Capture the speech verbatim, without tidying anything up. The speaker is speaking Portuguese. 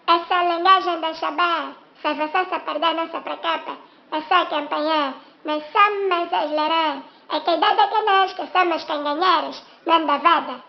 Essa linguagem deixa bem. Se você se perder nessa prequepa, eu sei quem apanhei, mas só me exagerei. É que a idade é que nós que somos canganheiros, não da veda.